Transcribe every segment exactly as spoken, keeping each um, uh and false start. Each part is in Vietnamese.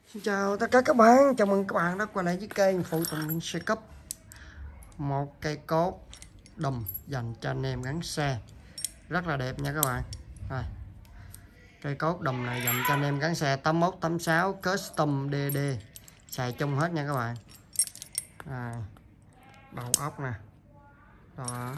Xin chào tất cả các bạn, chào mừng các bạn đã quay lại với kênh Phụ Tùng Minh Xe Cấp. Một cây cốt đùm dành cho anh em gắn xe rất là đẹp nha các bạn. Rồi, cây cốt đùm này dành cho anh em gắn xe tám mốt tám sáu custom đê đê, xài chung hết nha các bạn. Rồi, đầu ốc nè, đó,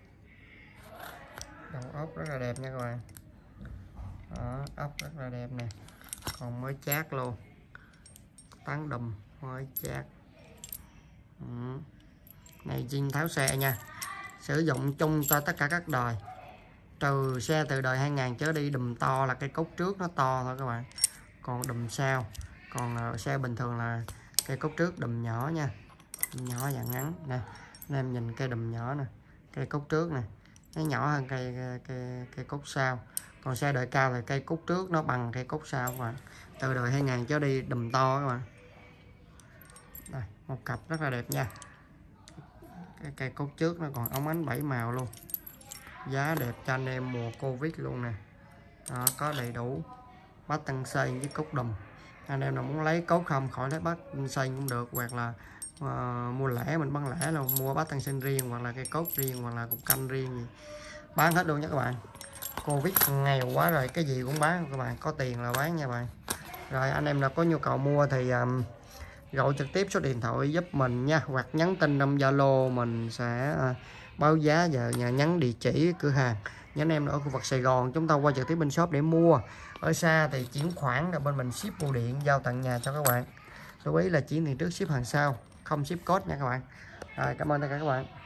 đầu ốc rất là đẹp nha các bạn. Đó, ốc rất là đẹp nè, còn mới chát luôn, tán đùm mới chát. Ừ. Này zin tháo xe nha, sử dụng chung cho tất cả các đời, trừ xe từ đời hai nghìn trở đi. Đùm to là cây cốt trước nó to thôi các bạn, còn đùm sau, còn uh, xe bình thường là cây cốt trước đùm nhỏ nha, đùm nhỏ dạng ngắn nè. Anh em nhìn cây đùm nhỏ nè, cây cốt trước nè nó nhỏ hơn cây cây, cây, cây cốt sau. Còn xe đời cao thì cây cốt trước nó bằng cây cốt sau các bạn, từ đời hai nghìn trở đi đùm to các bạn. Đây, một cặp rất là đẹp nha. Cái cây cốt trước nó còn ống ánh bảy màu luôn, giá đẹp cho anh em mùa Covid luôn nè. Đó, có đầy đủ bát tăng xây với cốt đùm. Anh em nào muốn lấy cốt không khỏi lấy bát xây cũng được, hoặc là uh, mua lẻ mình bán lẻ luôn, mua bát tăng sinh riêng hoặc là cây cốt riêng hoặc là cục canh riêng gì bán hết luôn nha các bạn. Covid nghèo quá rồi, cái gì cũng bán các bạn, có tiền là bán nha bạn. Rồi anh em nào có nhu cầu mua thì um, gọi trực tiếp số điện thoại giúp mình nha, hoặc nhắn tin trong Zalo mình sẽ uh, báo giá, giờ nhà nhắn địa chỉ cửa hàng. Nhớ anh em ở khu vực Sài Gòn chúng ta qua trực tiếp bên shop để mua, ở xa thì chuyển khoản rồi bên mình ship bưu điện giao tận nhà cho các bạn. Lưu ý là chuyển tiền trước ship hàng sau, không ship code nha các bạn. Rồi, cảm ơn tất cả các bạn.